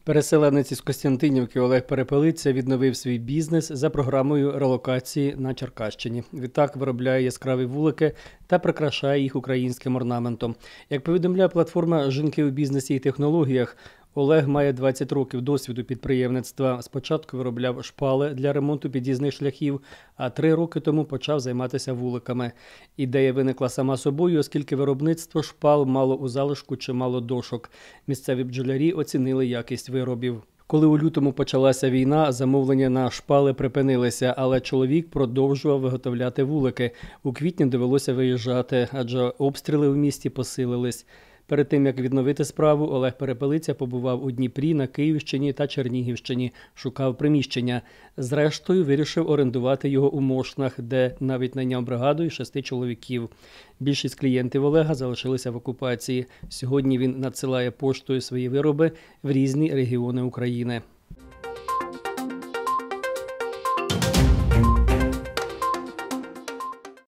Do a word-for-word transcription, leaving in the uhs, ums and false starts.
Переселенець із Костянтинівки Олег Перепелиця відновив свій бізнес за програмою релокації на Черкащині. Відтак виробляє яскраві вулики та прикрашає їх українським орнаментом. Як повідомляє платформа «Жінки у бізнесі і технологіях», Олег має двадцять років досвіду підприємництва. Спочатку виробляв шпали для ремонту під'їзних шляхів, а три роки тому почав займатися вуликами. Ідея виникла сама собою, оскільки виробництво шпал мало у залишку чимало дошок. Місцеві бджолярі оцінили якість виробів. Коли у лютому почалася війна, замовлення на шпали припинилися, але чоловік продовжував виготовляти вулики. У квітні довелося виїжджати, адже обстріли в місті посилились. Перед тим, як відновити справу, Олег Перепелиця побував у Дніпрі, на Київщині та Чернігівщині, шукав приміщення. Зрештою, вирішив орендувати його у Мошнах, де навіть найняв бригаду із шести чоловіків. Більшість клієнтів Олега залишилися в окупації. Сьогодні він надсилає поштою свої вироби в різні регіони України.